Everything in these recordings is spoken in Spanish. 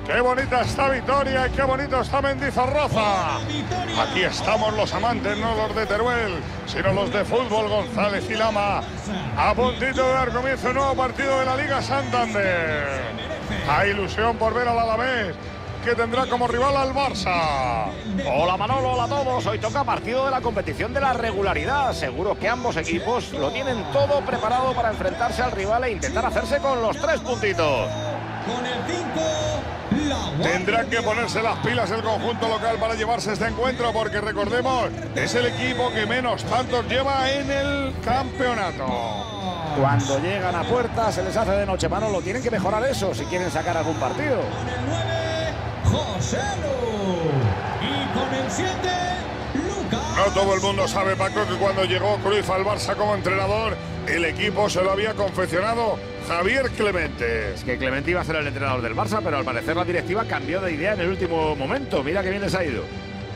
¡Qué bonita esta Vitoria y qué bonito está Mendizorroza! Aquí estamos los amantes, no los de Teruel, sino los de fútbol, González y Lama. A puntito de dar comienzo un nuevo partido de la Liga Santander. Hay ilusión por ver al Alavés, que tendrá como rival al Barça. Hola Manolo, hola a todos. Hoy toca partido de la competición de la regularidad. Seguro que ambos equipos lo tienen todo preparado para enfrentarse al rival e intentar hacerse con los 3 puntitos. Con el 5, tendrán que ponerse las pilas el conjunto local para llevarse este encuentro, porque recordemos, es el equipo que menos tantos lleva en el campeonato. Cuando llegan a puerta se les hace de noche, Manolo. Tienen que mejorar eso si quieren sacar algún partido. con el 9, José Lu. Y con el 7, Lucas. No todo el mundo sabe, Paco, que cuando llegó Cruyff al Barça como entrenador, el equipo se lo había confeccionado Javier Clemente. Es que Clemente iba a ser el entrenador del Barça, pero al parecer la directiva cambió de idea en el último momento. Mira que bien les ha ido.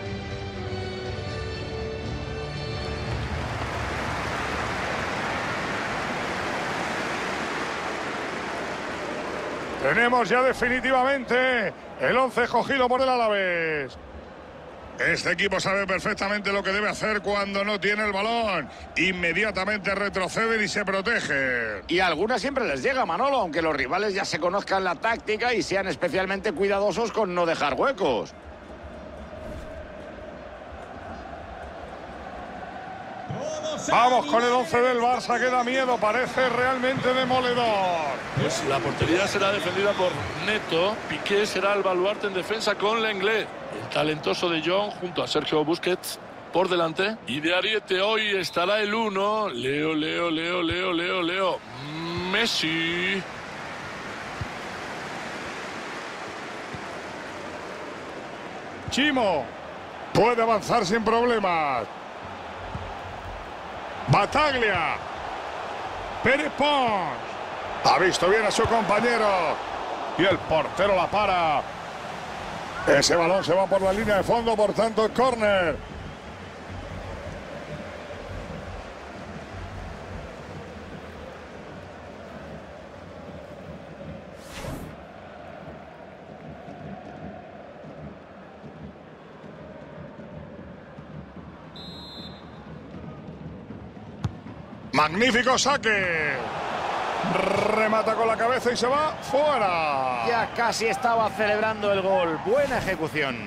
Tenemos ya definitivamente el 11 escogido por el Alavés. Este equipo sabe perfectamente lo que debe hacer cuando no tiene el balón. Inmediatamente retroceden y se protegen. Y a algunas siempre les llega, Manolo, aunque los rivales ya se conozcan la táctica y sean especialmente cuidadosos con no dejar huecos. Vamos con el 11 del Barça, que da miedo, parece realmente demoledor. Pues la portería será defendida por Neto. Piqué será el baluarte en defensa con Lenglet. El talentoso de Jong junto a Sergio Busquets por delante. Y de ariete hoy estará el 1. Leo. Messi. Chimo puede avanzar sin problemas. Bataglia. Pérez Pons. Ha visto bien a su compañero. Y el portero la para. Ese balón se va por la línea de fondo, por tanto, córner. Magnífico saque. Remata con la cabeza y se va fuera. Ya casi estaba celebrando el gol. Buena ejecución.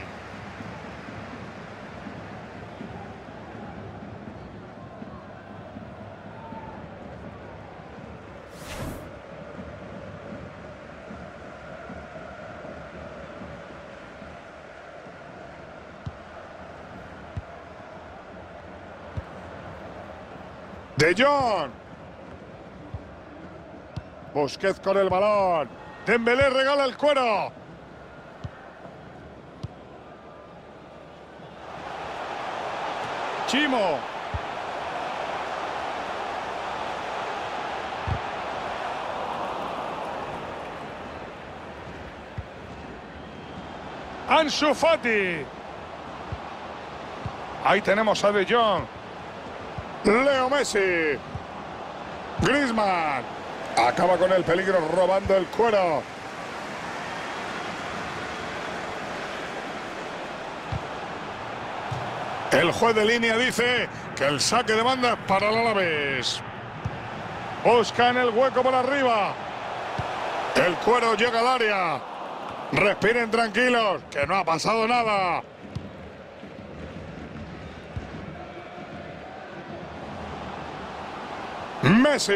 De Jong. Busquets con el balón. Dembélé regala el cuero. Chimo. Ansu Fati. Ahí tenemos a De Jong. Leo Messi. Griezmann. Acaba con el peligro robando el cuero. El juez de línea dice que el saque de banda es para el Alavés. Buscan el hueco por arriba. El cuero llega al área. Respiren tranquilos, que no ha pasado nada. Messi.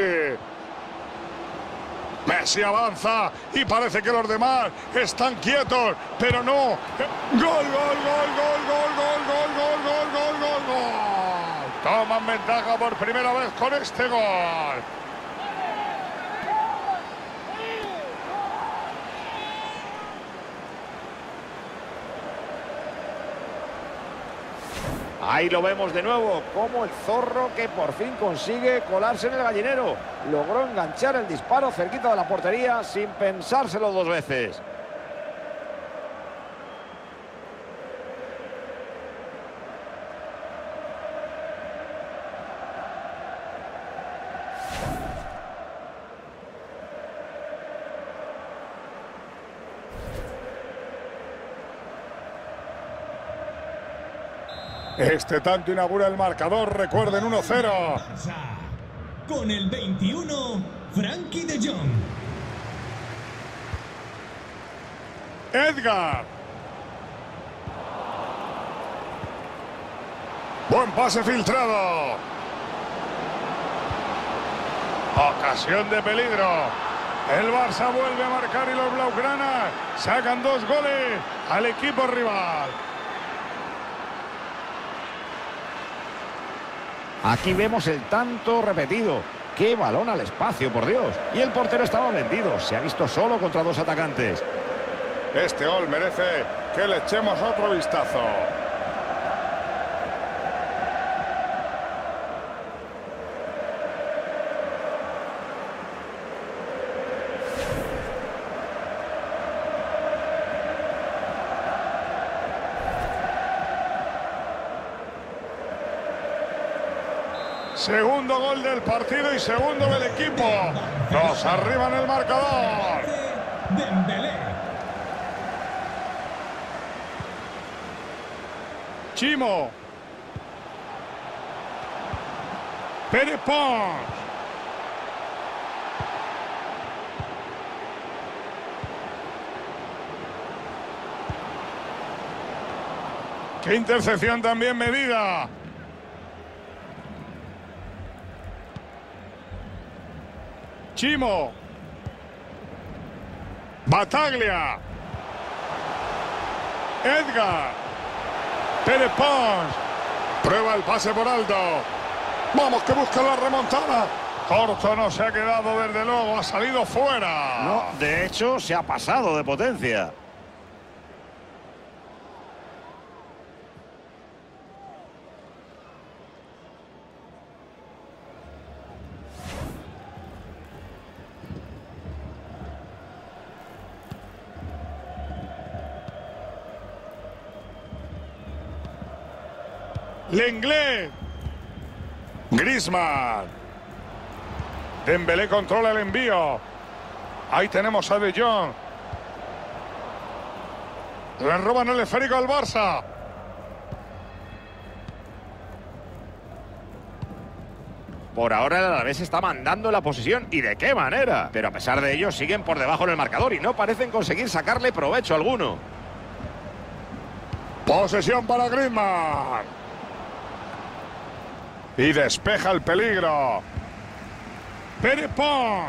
Messi avanza y parece que los demás están quietos, pero no. Gol. Toman ventaja por primera vez con este gol. Ahí lo vemos de nuevo, como el zorro que por fin consigue colarse en el gallinero. Logró enganchar el disparo cerquita de la portería sin pensárselo 2 veces. Este tanto inaugura el marcador, recuerden, 1-0. Con el 21, Frenkie de Jong. Edgar. Buen pase filtrado. Ocasión de peligro. El Barça vuelve a marcar y los blaugranas sacan 2 goles al equipo rival. Aquí vemos el tanto repetido. ¡Qué balón al espacio, por Dios! Y el portero estaba vendido. Se ha visto solo contra 2 atacantes. Este gol merece que le echemos otro vistazo. Segundo gol del partido y segundo del equipo. Nos arriba en el marcador. Dembélé. Chimo. Pérez Pons. Qué intercepción también medida. Chimo. Bataglia. Edgar. Pérez Pons. Prueba el pase por alto. Vamos, que busca la remontada. Corto no se ha quedado, desde luego. Ha salido fuera. No, de hecho, se ha pasado de potencia. Lenglet. Griezmann. Dembélé controla el envío. Ahí tenemos a De Jong. Le roban el esférico al Barça. Por ahora el Alavés está mandando la posesión. ¿Y de qué manera? Pero a pesar de ello siguen por debajo en el marcador y no parecen conseguir sacarle provecho alguno. Posesión para Griezmann. Y despeja el peligro. Pérez Pons.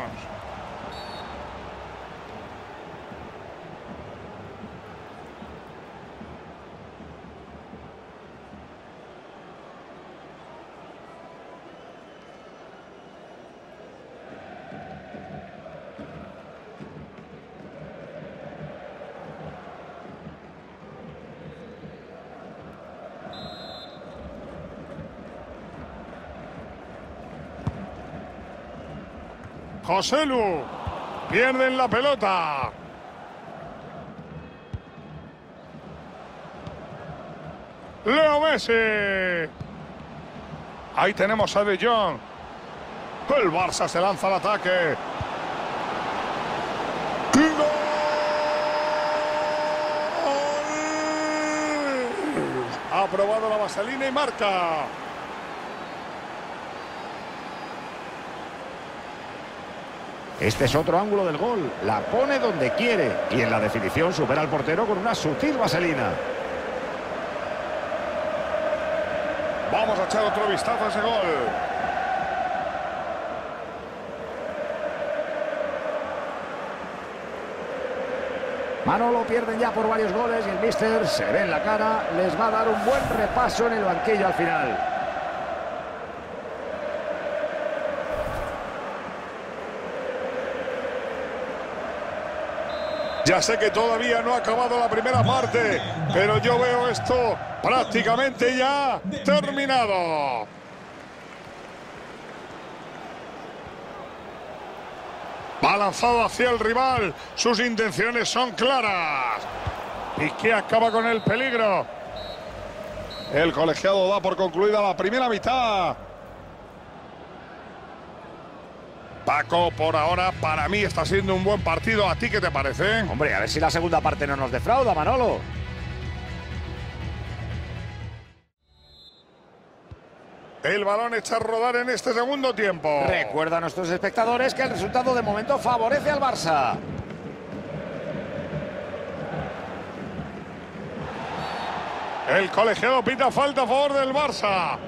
Joselu. Pierden la pelota. Leo Messi. Ahí tenemos a De Jong. El Barça se lanza al ataque. ¡Y gol! Ha probado la vaselina y marca. Este es otro ángulo del gol. La pone donde quiere. Y en la definición supera al portero con una sutil vaselina. Vamos a echar otro vistazo a ese gol. Manolo pierden ya por varios goles y el míster se ve en la cara. Les va a dar un buen repaso en el banquillo al final. Ya sé que todavía no ha acabado la primera parte, pero yo veo esto prácticamente ya terminado. Va lanzado hacia el rival, sus intenciones son claras. Piqué acaba con el peligro. El colegiado da por concluida la primera mitad. Paco, por ahora, para mí está siendo un buen partido. ¿A ti qué te parece? Hombre, a ver si la segunda parte no nos defrauda, Manolo. El balón echa a rodar en este segundo tiempo. Recuerda a nuestros espectadores que el resultado de momento favorece al Barça. El colegiado pita falta a favor del Barça.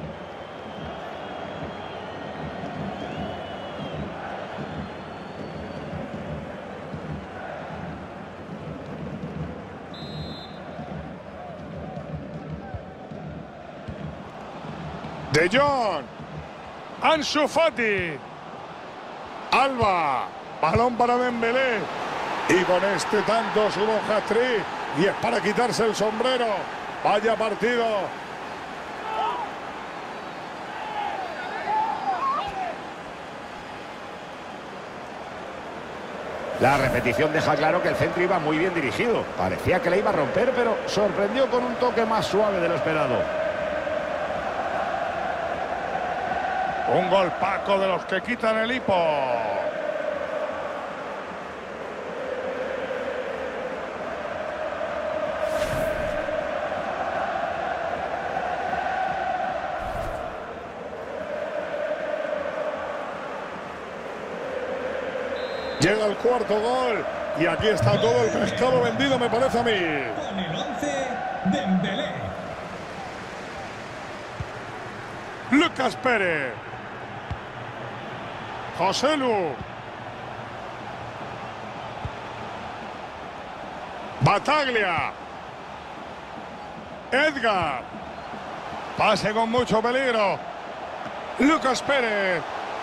De Jong. Ansu Fati. Alba. Balón para Dembélé. Y con este tanto sube un hat-trick. Y es para quitarse el sombrero. Vaya partido. La repetición deja claro que el centro iba muy bien dirigido. Parecía que le iba a romper, pero sorprendió con un toque más suave de lo esperado. Un golpaco de los que quitan el hipo. Llega el cuarto gol y aquí está todo el pescado vendido, me parece a mí. Con el 11, Dembélé. Lucas Pérez. Joselu. Bataglia. Edgar. Pase con mucho peligro. Lucas Pérez.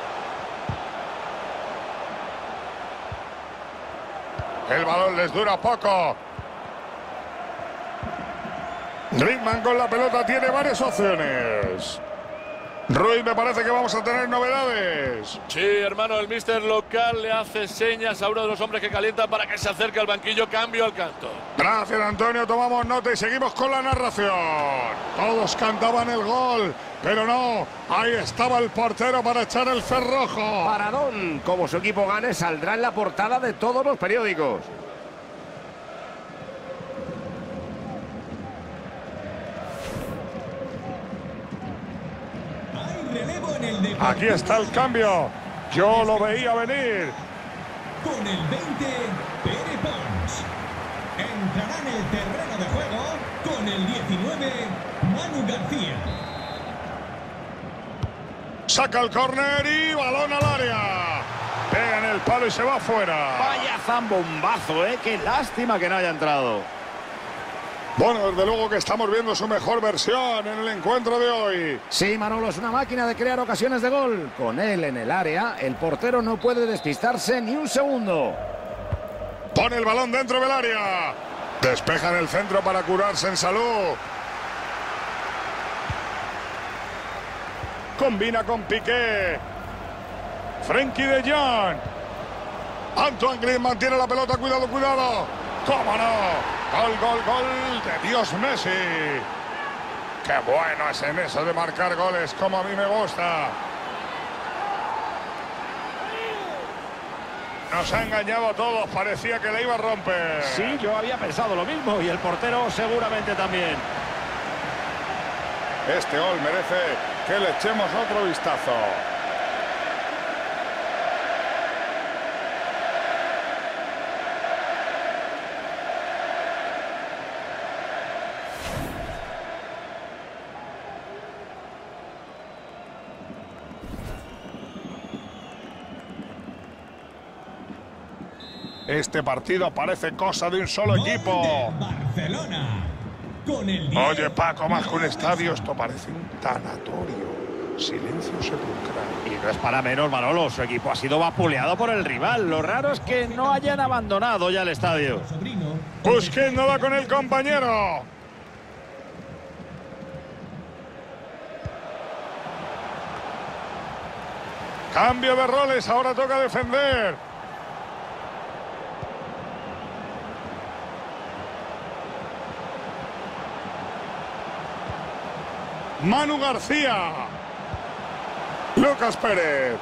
El balón les dura poco. Griezmann con la pelota tiene varias opciones. Ruiz, me parece que vamos a tener novedades. Sí, hermano, el míster local le hace señas a uno de los hombres que calienta para que se acerque al banquillo. Cambio al canto. Gracias, Antonio. Tomamos nota y seguimos con la narración. Todos cantaban el gol, pero no. Ahí estaba el portero para echar el cerrojo. Paradón. Como su equipo gane, saldrá en la portada de todos los periódicos. Relevo en el Deportivo. Aquí está el cambio. Yo lo veía venir. Con el 20, Pere Pons. Entrará en el terreno de juego con el 19, Manu García. Saca el córner y balón al área. Pega en el palo y se va fuera. Vaya zambombazo, qué lástima que no haya entrado. Bueno, desde luego que estamos viendo su mejor versión en el encuentro de hoy. Sí, Manolo, es una máquina de crear ocasiones de gol. Con él en el área, el portero no puede despistarse ni un segundo. Pone el balón dentro del área. Despeja en el centro para curarse en salud. Combina con Piqué. Frenkie de Jong. Antoine Griezmann tiene la pelota. Cuidado, cuidado. ¡Cómo no! Gol, gol, gol de Dios Messi. ¡Qué bueno es en eso de marcar goles, como a mí me gusta! Nos ha engañado a todos, parecía que le iba a romper. Sí, yo había pensado lo mismo y el portero seguramente también. Este gol merece que le echemos otro vistazo. Este partido parece cosa de un solo equipo. Barcelona. Con el 10. Oye, Paco, más que un estadio, esto parece un tanatorio. Silencio sepulcral. Y no es para menos, Manolo. Su equipo ha sido vapuleado por el rival. Lo raro es que no hayan abandonado ya el estadio. Busquets no va con el compañero. Cambio de roles, ahora toca defender. Manu García. Lucas Pérez.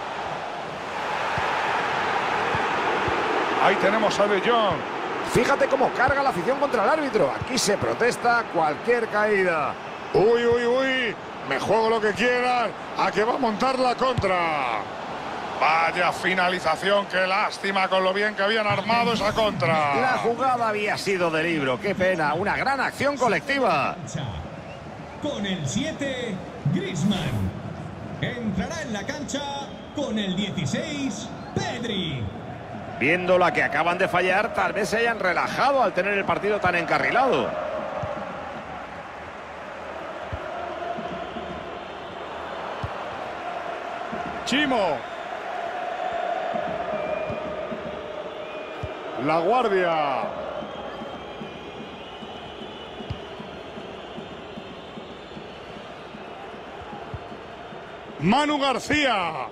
Ahí tenemos a De Jong. Fíjate cómo carga la afición contra el árbitro. Aquí se protesta cualquier caída. Uy, uy, uy. me juego lo que quieran, a que va a montar la contra. Vaya finalización, qué lástima con lo bien que habían armado esa contra. La jugada había sido de libro, qué pena, una gran acción colectiva. Con el 7, Griezmann. Entrará en la cancha con el 16, Pedri. Viendo la que acaban de fallar, tal vez se hayan relajado al tener el partido tan encarrilado. Chimo. La Guardia. Manu García.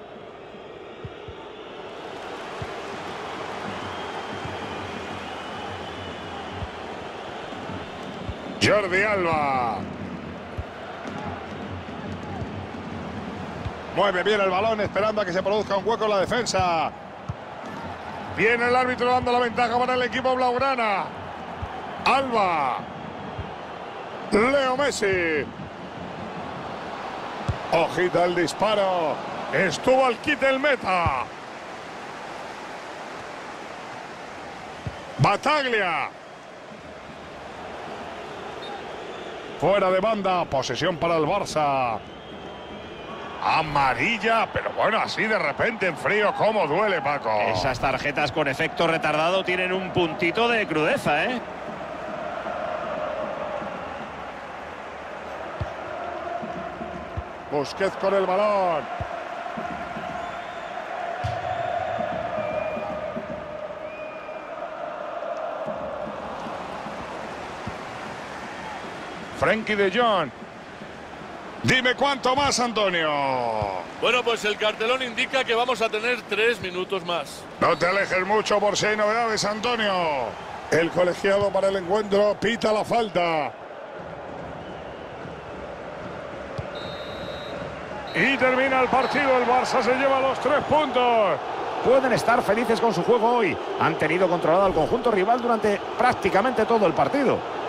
Jordi Alba. Mueve bien el balón, esperando a que se produzca un hueco en la defensa. Viene el árbitro dando la ventaja para el equipo blaugrana. Alba. Leo Messi. Ojita el disparo. Estuvo al quite el meta. Bataglia. Fuera de banda. Posesión para el Barça. Amarilla, pero bueno, así de repente en frío, ¿cómo duele, Paco? Esas tarjetas con efecto retardado tienen un puntito de crudeza, ¿eh? Busquets con el balón. Frenkie de Jong. Dime cuánto más, Antonio. Bueno, pues el cartelón indica que vamos a tener 3 minutos más. No te alejes mucho por si hay novedades, Antonio. El colegiado para el encuentro pita la falta. Y termina el partido. El Barça se lleva los 3 puntos. Pueden estar felices con su juego hoy. Han tenido controlado al conjunto rival durante prácticamente todo el partido.